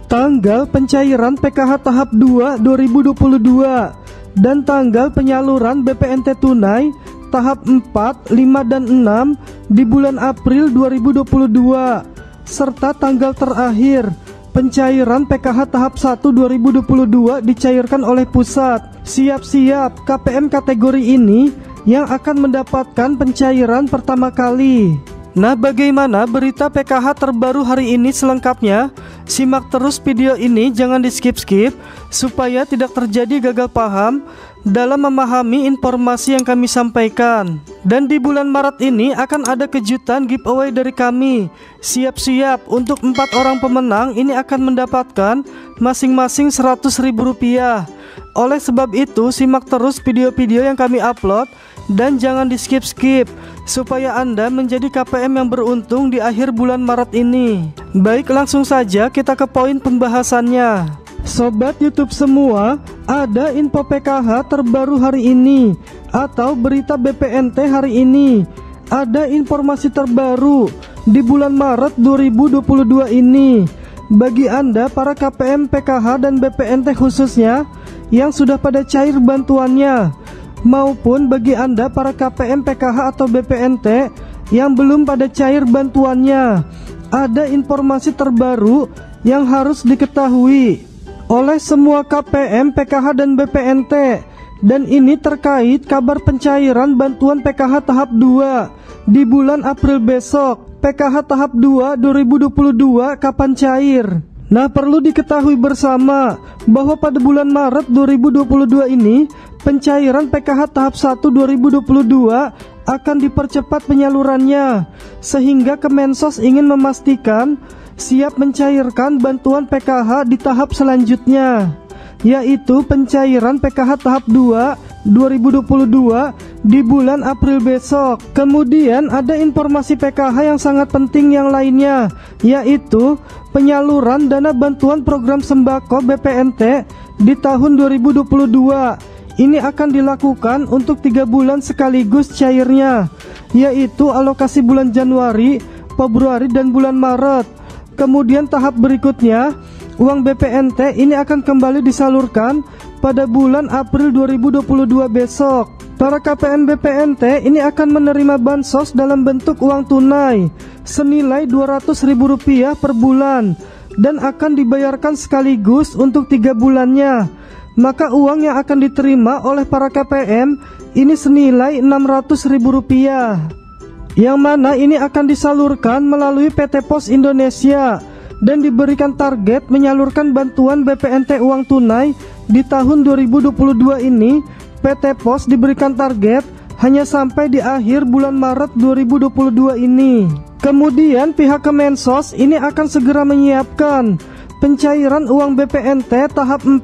tanggal pencairan PKH tahap 2 2022, dan tanggal penyaluran BPNT tunai tahap 4, 5, dan 6 di bulan April 2022, serta tanggal terakhir pencairan PKH tahap 1 2022 dicairkan oleh pusat. Siap-siap, KPM kategori ini yang akan mendapatkan pencairan pertama kali. Nah, bagaimana berita PKH terbaru hari ini selengkapnya? Simak terus video ini, jangan di skip-skip supaya tidak terjadi gagal paham dalam memahami informasi yang kami sampaikan. Dan di bulan Maret ini akan ada kejutan giveaway dari kami. Siap-siap, untuk 4 orang pemenang ini akan mendapatkan masing-masing Rp100.000. Oleh sebab itu, simak terus video-video yang kami upload dan jangan di skip-skip supaya Anda menjadi KPM yang beruntung di akhir bulan Maret ini. Baik, langsung saja kita ke poin pembahasannya. Sobat YouTube semua, ada info PKH terbaru hari ini atau berita BPNT hari ini. Ada informasi terbaru di bulan Maret 2022 ini. Bagi Anda para KPM PKH dan BPNT khususnya yang sudah pada cair bantuannya, maupun bagi Anda para KPM PKH atau BPNT yang belum pada cair bantuannya, ada informasi terbaru yang harus diketahui oleh semua KPM PKH dan BPNT, dan ini terkait kabar pencairan bantuan PKH tahap 2 di bulan April besok. PKH tahap 2 2022 kapan cair? Nah, perlu diketahui bersama bahwa pada bulan Maret 2022 ini pencairan PKH tahap 1 2022 akan dipercepat penyalurannya, sehingga Kemensos ingin memastikan siap mencairkan bantuan PKH di tahap selanjutnya, yaitu pencairan PKH tahap 2 2022 di bulan April besok. Kemudian ada informasi PKH yang sangat penting yang lainnya, yaitu penyaluran dana bantuan program sembako BPNT di tahun 2022. Ini akan dilakukan untuk 3 bulan sekaligus cairnya, yaitu alokasi bulan Januari, Februari, dan bulan Maret. Kemudian tahap berikutnya, uang BPNT ini akan kembali disalurkan pada bulan April 2022 besok. Para KPM BPNT ini akan menerima bansos dalam bentuk uang tunai senilai Rp200.000 per bulan dan akan dibayarkan sekaligus untuk 3 bulannya. Maka uang yang akan diterima oleh para KPM ini senilai Rp600.000, yang mana ini akan disalurkan melalui PT Pos Indonesia dan diberikan target menyalurkan bantuan BPNT uang tunai di tahun 2022 ini. PT Pos diberikan target hanya sampai di akhir bulan Maret 2022 ini. Kemudian pihak Kemensos ini akan segera menyiapkan pencairan uang BPNT tahap 4,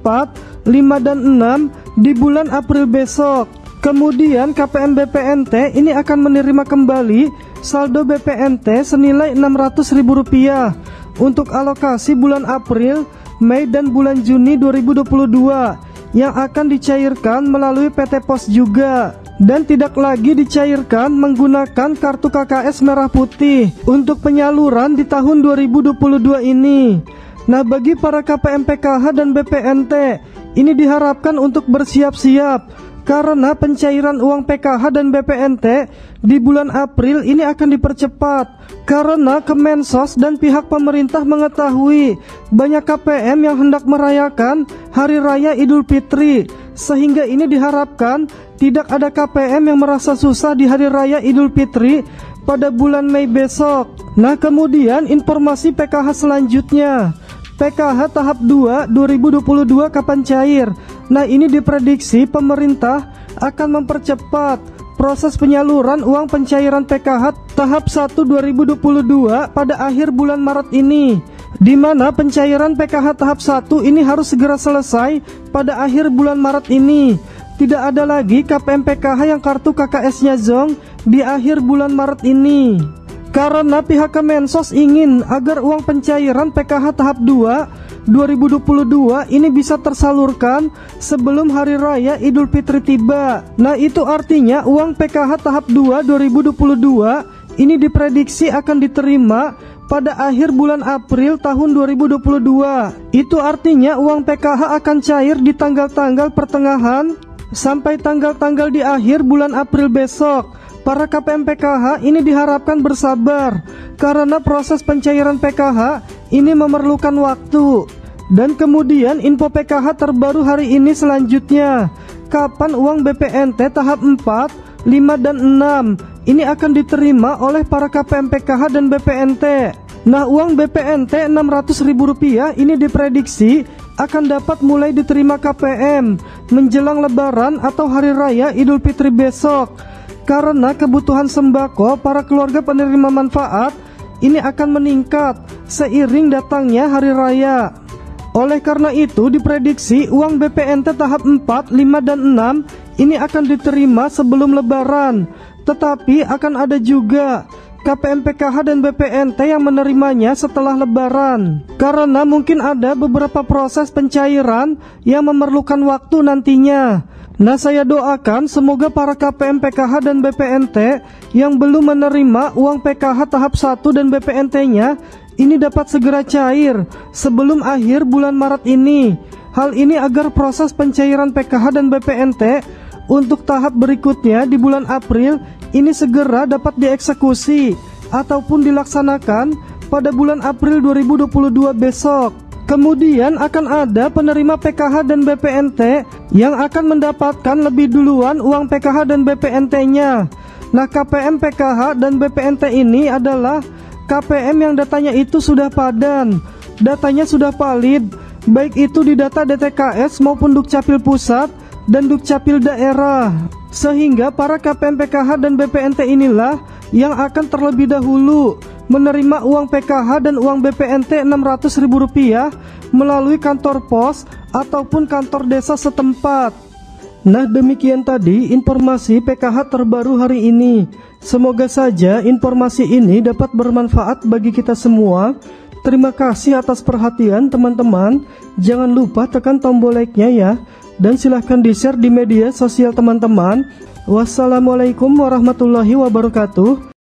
5, dan 6 di bulan April besok. Kemudian KPM BPNT ini akan menerima kembali saldo BPNT senilai Rp600.000 untuk alokasi bulan April, Mei, dan bulan Juni 2022 yang akan dicairkan melalui PT Pos juga, dan tidak lagi dicairkan menggunakan kartu KKS merah putih untuk penyaluran di tahun 2022 ini. Nah, bagi para KPM PKH dan BPNT ini diharapkan untuk bersiap-siap karena pencairan uang PKH dan BPNT di bulan April ini akan dipercepat karena Kemensos dan pihak pemerintah mengetahui banyak KPM yang hendak merayakan Hari Raya Idul Fitri, sehingga ini diharapkan tidak ada KPM yang merasa susah di Hari Raya Idul Fitri pada bulan Mei besok. Nah, kemudian informasi PKH selanjutnya, PKH tahap 2 2022 kapan cair? Nah, ini diprediksi pemerintah akan mempercepat proses penyaluran uang pencairan PKH tahap 1 2022 pada akhir bulan Maret ini, di mana pencairan PKH tahap 1 ini harus segera selesai pada akhir bulan Maret ini. Tidak ada lagi KPM PKH yang kartu KKS-nya zonk di akhir bulan Maret ini, karena pihak Kemensos ingin agar uang pencairan PKH tahap 2 2022 ini bisa tersalurkan sebelum Hari Raya Idul Fitri tiba. Nah, itu artinya uang PKH tahap 2 2022 ini diprediksi akan diterima pada akhir bulan April tahun 2022. Itu artinya uang PKH akan cair di tanggal-tanggal pertengahan sampai tanggal-tanggal di akhir bulan April besok. Para KPM PKH ini diharapkan bersabar karena proses pencairan PKH ini memerlukan waktu. Dan kemudian info PKH terbaru hari ini selanjutnya, kapan uang BPNT tahap 4, 5, dan 6 ini akan diterima oleh para KPM PKH dan BPNT. Nah, uang BPNT Rp600.000 ini diprediksi akan dapat mulai diterima KPM menjelang Lebaran atau Hari Raya Idul Fitri besok. Karena kebutuhan sembako para keluarga penerima manfaat ini akan meningkat seiring datangnya Hari Raya. Oleh karena itu diprediksi uang BPNT tahap 4, 5, dan 6 ini akan diterima sebelum Lebaran. Tetapi akan ada juga KPM PKH dan BPNT yang menerimanya setelah Lebaran. Karena mungkin ada beberapa proses pencairan yang memerlukan waktu nantinya. Nah, saya doakan semoga para KPM PKH dan BPNT yang belum menerima uang PKH tahap 1 dan BPNT-nya ini dapat segera cair sebelum akhir bulan Maret ini. Hal ini agar proses pencairan PKH dan BPNT untuk tahap berikutnya di bulan April ini segera dapat dieksekusi ataupun dilaksanakan pada bulan April 2022 besok. Kemudian akan ada penerima PKH dan BPNT yang akan mendapatkan lebih duluan uang PKH dan BPNT-nya. Nah, KPM PKH dan BPNT ini adalah KPM yang datanya itu sudah padan, datanya sudah valid, baik itu di data DTKS maupun Dukcapil Pusat dan Dukcapil Daerah. Sehingga para KPM PKH dan BPNT inilah yang akan terlebih dahulu menerima uang PKH dan uang BPNT Rp600.000 melalui kantor pos ataupun kantor desa setempat. Nah, demikian tadi informasi PKH terbaru hari ini. Semoga saja informasi ini dapat bermanfaat bagi kita semua. Terima kasih atas perhatian teman-teman. Jangan lupa tekan tombol like-nya ya, dan silahkan di-share di media sosial teman-teman. Wassalamualaikum warahmatullahi wabarakatuh.